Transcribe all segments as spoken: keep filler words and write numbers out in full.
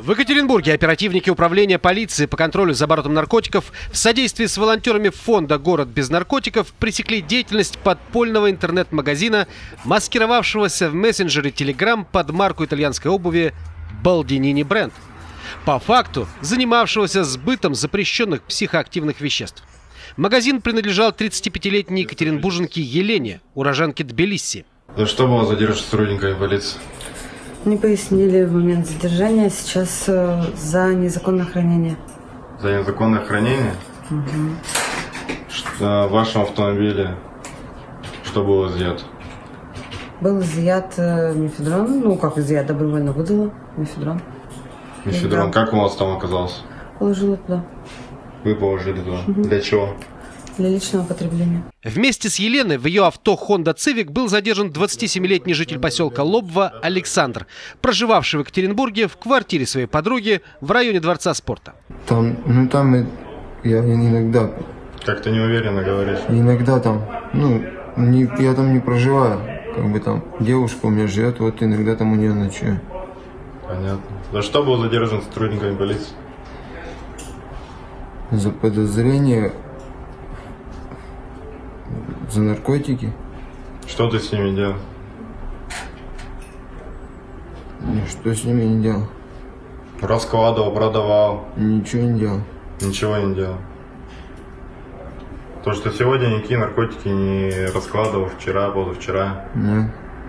В Екатеринбурге оперативники управления полиции по контролю за оборотом наркотиков в содействии с волонтерами фонда «Город без наркотиков» пресекли деятельность подпольного интернет-магазина, маскировавшегося в мессенджере Telegram под марку итальянской обуви «Балдинини Бренд», по факту занимавшегося сбытом запрещенных психоактивных веществ. Магазин принадлежал тридцатипятилетней екатеринбурженке Елене, уроженке Тбилиси. За что было задержано сотрудниками полиции? Не пояснили в момент задержания, сейчас э, за незаконное хранение. За незаконное хранение? Угу. Что, в вашем автомобиле что было изъято? Был изъят э, мефедрон, ну как изъят, добровольно выдала мефедрон. Мефедрон, как у вас там оказался? Положила туда. Вы положили туда? Угу. Для чего? Для личного потребления. Вместе с Еленой в ее авто Honda Civic был задержан двадцатисемилетний житель поселка Лобва Александр, проживавший в Екатеринбурге в квартире своей подруги в районе Дворца спорта. Там, ну там я иногда... Как-то неуверенно говоришь. Иногда там, ну, не, я там не проживаю, как бы там девушка у меня живет, вот иногда там у нее ночую. Понятно. За что был задержан сотрудниками полиции? За подозрение... За наркотики. Что ты с ними делал? Что с ними не делал? Раскладывал, продавал. Ничего не делал. Ничего не делал. То, что сегодня никакие наркотики не раскладывал, вчера, позавчера. Нет.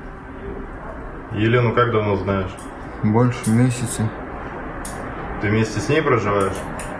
Елену как давно знаешь? Больше месяца. Ты вместе с ней проживаешь?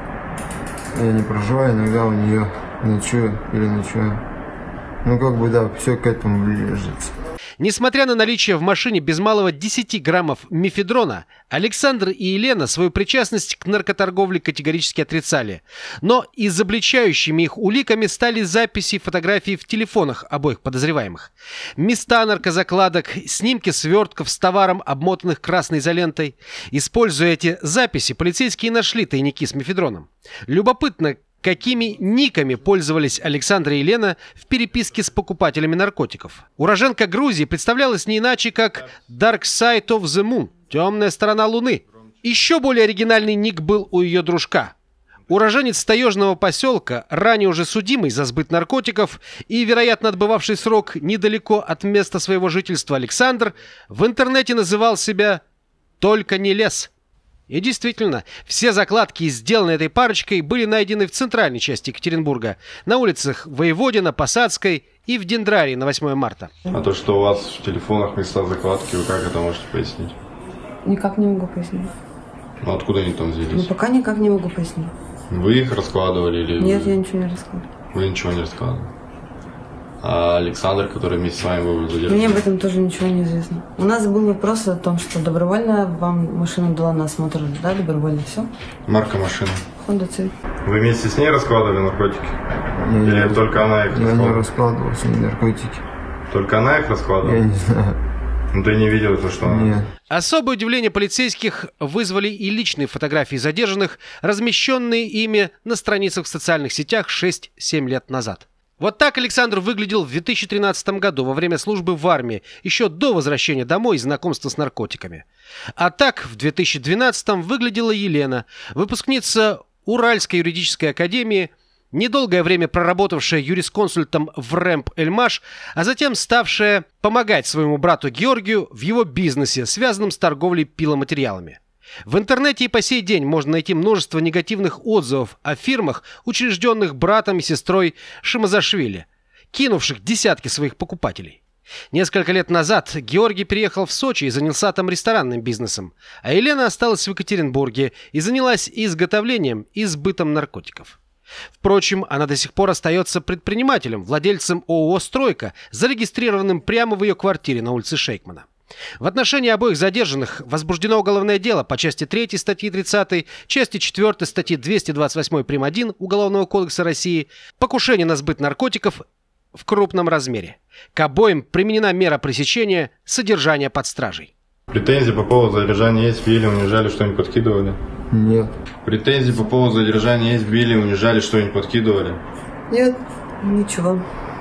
Я не проживаю, иногда у нее ночую или ночую. Ну, как бы, да, все к этому ближется. Несмотря на наличие в машине без малого десяти граммов мефедрона, Александр и Елена свою причастность к наркоторговле категорически отрицали. Но изобличающими их уликами стали записи и фотографии в телефонах обоих подозреваемых. Места наркозакладок, снимки свертков с товаром, обмотанных красной изолентой. Используя эти записи, полицейские нашли тайники с мефедроном. Любопытно, какими никами пользовались Александр и Елена в переписке с покупателями наркотиков. Уроженка Грузии представлялась не иначе, как Dark Side of the Moon – темная сторона Луны. Еще более оригинальный ник был у ее дружка. Уроженец таежного поселка, ранее уже судимый за сбыт наркотиков и, вероятно, отбывавший срок недалеко от места своего жительства Александр, в интернете называл себя «Только не лес». И действительно, все закладки, сделанные этой парочкой, были найдены в центральной части Екатеринбурга, на улицах Воеводина, Посадской и в Дендрарии на восьмое марта. А то, что у вас в телефонах места закладки, вы как это можете пояснить? Никак не могу пояснить. Ну откуда они там взялись? Ну пока никак не могу пояснить. Вы их раскладывали или... Нет, вы... я ничего не раскладывала. Вы ничего не раскладывали? А Александр, который вместе с вами был задержан? Мне об этом тоже ничего не известно. У нас был вопрос о том, что добровольно вам машину дала на осмотр, да, добровольно, все? Марка машины? Honda Civic. Вы вместе с ней раскладывали наркотики? Не, Или не, только она их я раскладывала? не раскладывал с ней наркотики. Только она их раскладывала? Я не знаю. Ну ты не видел то, что она... Нет. Особое удивление полицейских вызвали и личные фотографии задержанных, размещенные ими на страницах в социальных сетях шесть-семь лет назад. Вот так Александр выглядел в две тысячи тринадцатом году во время службы в армии, еще до возвращения домой и знакомства с наркотиками. А так в две тысячи двенадцатом выглядела Елена, выпускница Уральской юридической академии, недолгое время проработавшая юрисконсультом в РЭМП «Эльмаш», а затем ставшая помогать своему брату Георгию в его бизнесе, связанном с торговлей пиломатериалами. В интернете и по сей день можно найти множество негативных отзывов о фирмах, учрежденных братом и сестрой Шимазашвили, кинувших десятки своих покупателей. Несколько лет назад Георгий переехал в Сочи и занялся там ресторанным бизнесом, а Елена осталась в Екатеринбурге и занялась изготовлением и сбытом наркотиков. Впрочем, она до сих пор остается предпринимателем, владельцем ООО «Стройка», зарегистрированным прямо в ее квартире на улице Шейкмана. В отношении обоих задержанных возбуждено уголовное дело по части третьей статьи тридцатой, части четвёртой статьи двести двадцать восемь прим. один Уголовного кодекса России «Покушение на сбыт наркотиков в крупном размере». К обоим применена мера пресечения содержания под стражей. Претензии по поводу задержания есть, били, унижали, что-нибудь подкидывали? Нет. Претензии по поводу задержания есть, били, унижали, что-нибудь подкидывали? Нет, ничего.